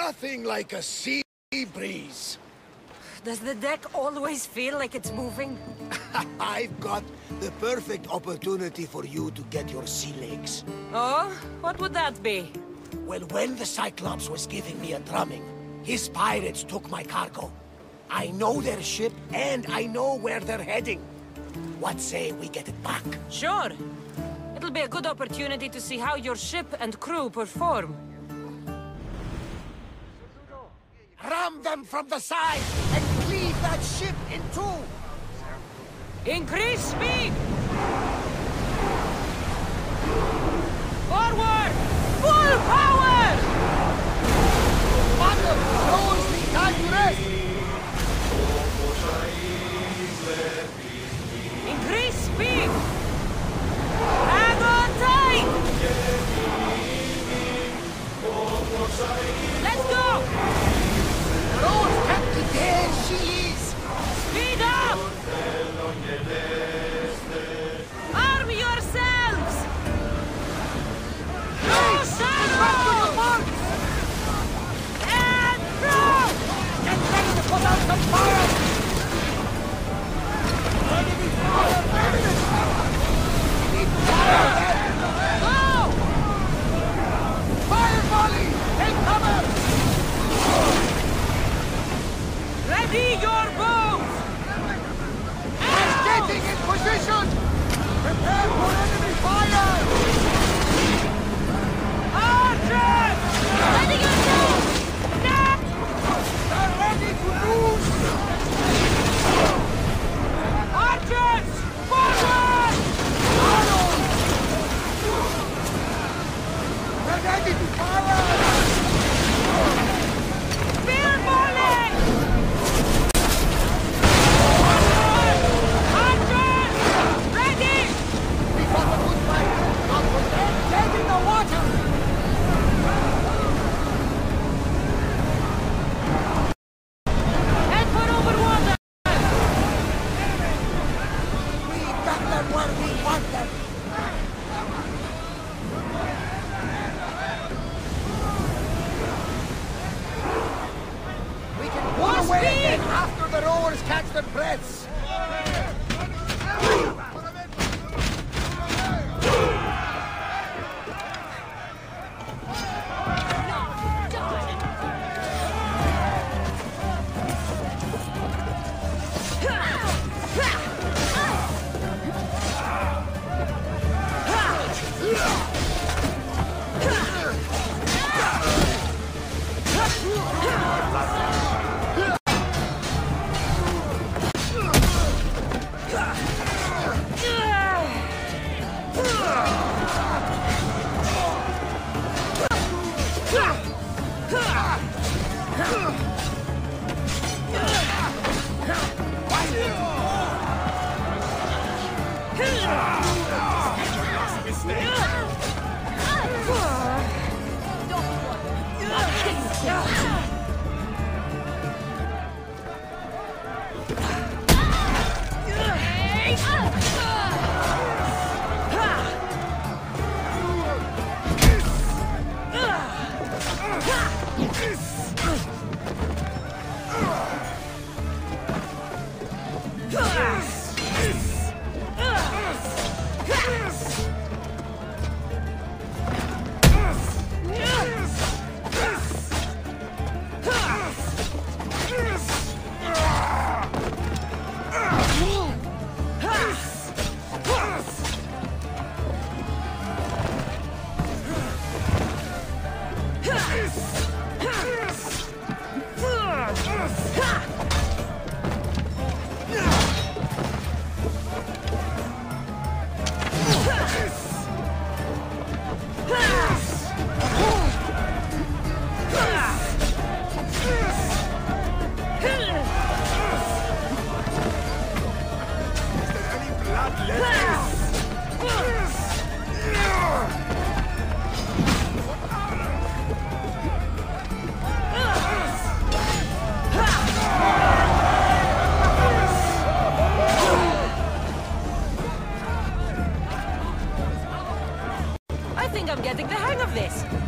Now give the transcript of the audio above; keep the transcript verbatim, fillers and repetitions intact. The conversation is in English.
Nothing like a sea breeze. Does the deck always feel like it's moving? I've got the perfect opportunity for you to get your sea legs. Oh? What would that be? Well, when the Cyclops was giving me a drumming, his pirates took my cargo. I know their ship, and I know where they're heading. What say we get it back? Sure. It'll be a good opportunity to see how your ship and crew perform. Ram them from the side and cleave that ship in two! Increase speed! Forward! Full power! Bottom! Close the time to rest! Increase speed! Hang on tight! Let's go! Rose, Captain, there she is! Speed up! Arm yourselves! No shadow! And throw! Get ready to put out some fire! Enemy fire! Enemy fire! We need fire! Go! Fire volley! Take cover! Ready your bows! Getting in position! Prepare for enemy fire! Archers! Ready yourselves! Now! They're ready to lose! Archers! Forward! Arrows! They're ready to fire! Spear volley! We fought a good fight! Not for them! Dead in the water! Head for over water! We got them where we want them! We can pull More away speed! again after the rowers catch their breaths! I think I'm getting the hang of this.